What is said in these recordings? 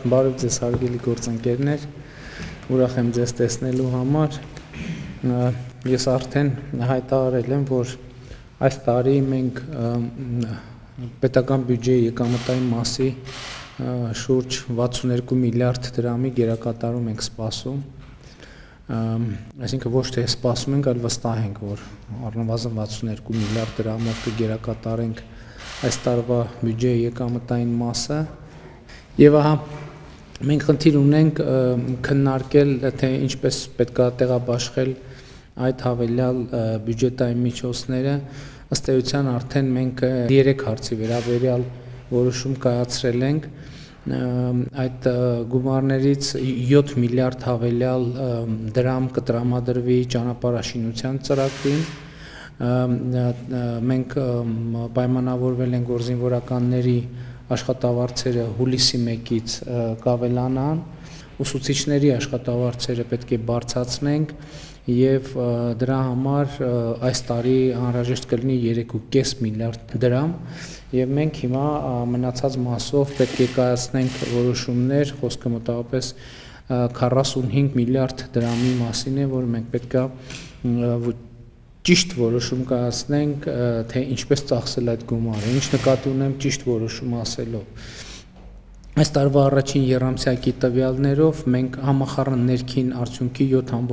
Բարև ձեզ հարգելի գործընկերներ, ուրախ եմ ձեզ տեսնելու համար։ Ես արդեն հայտարարել եմ, որ այս տարի մենք պետական բյուջեի եկամտային մասի շուրջ 62 միլիարդ դրամի գերակատարում ենք սպասում։ Այսինքն ոչ թե սպասում ենք, այլ վստահ ենք, որ առնվազն 62 միլիարդ դրամով կգերակատարենք այս տարվա բյուջեի եկամտային մասը։ Եվ ահա մենք խնդիր ունենք քննարկել, թե ինչպես պետք է տեղաբաշխել այդ հավելյալ բյուջետային միջոցները։ Ըստ էության արդեն մենք 3 հարցի վերաբերյալ որոշում կայացրել ենք։ Այդ գումարներից 7 միլիարդ հավելյալ դրամ կտրամադրվի ճանապարհաշինության ծրագրին։ Մենք պայմանավորվել ենք, որ զինվորականների աշխատավարձերը հուլիսի 1-ից կավելանան, ուսուցիչների աշխատավարձերը պետք է բարձրացնենք եւ դրա համար այս տարի անհրաժեշտ կլինի 3.5 միլիարդ դրամ եւ մենք հիմա մնացած մասով պետք է կայացնենք որոշումներ, խոսքը մոտավորապես 45 միլիարդ դրամի մասին է, որ մենք պետք է ճիշտ որոշում կայացնենք, թե ինչպես ծախսել այդ գումարը, ինչ նկատի ունեմ ճիշտ որոշում ասելով։ Այս տարվա առաջին եռամսյակի տվյալներով մենք համախառն ներքին արդյունքի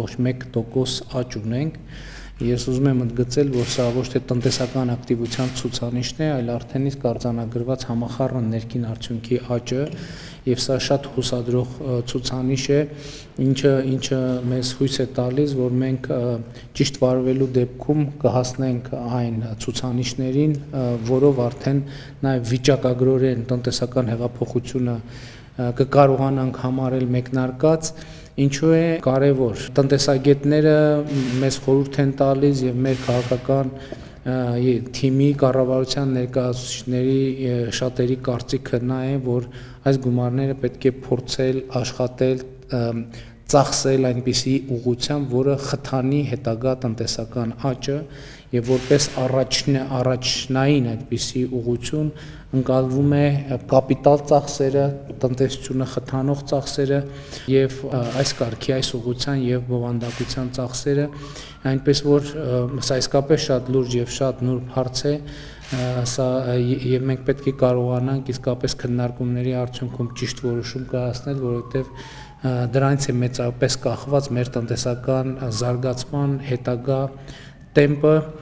7.1% աճ ունենք։ Ես ուզում եմ ընդգծել, որ սա ոչ թե տնտեսական ակտիվության ցուցանիշն է, այլ արդեն իսկ արձանագրված համախառն ներքին արդյունքի աճը, եւ սա շատ հուսադրող ցուցանիշ է, ինչը մեզ հույս է տալիս, որ մենք ճիշտ վարվելու դեպքում կհասնենք այն ցուցանիշներին, որով արդեն նաեւ վիճակագրորեն տնտեսական հեղափոխությունը կկարողանանք համարել մեկնարկած, ինչու է կարևոր։ Տնտեսագետները մեզ խորհուրդ են տալիս եւ մեր քաղաքական թիմի կառավարության ներկայացուցիչների շատերի կարծիքը նա է, որ այս գումարները պետք է փորձել աշխատել ծախսել այնպիսի ուղղությամբ, որը խթանի հետագա տնտեսական աճը եւ որպես առաջնային այդպիսի ուղղություն ընկալվում է կապիտալ ծախսերը, տնտեսությունը խթանող ծախսերը եւ այս կարգի այս ուղղության եւ բովանդակության ծախսերը, այնպես որ սա իսկապես շատ լուրջ եւ շատ նուրբ հարց է, սա եւ մենք պետք է կարողանանք իսկապես քննարկումների արդյունքում ճիշտ որոշում կայացնել, որովհետեւ դրանից է մեծապես կախված մեր տնտեսական զարգացման հետագա տեմպը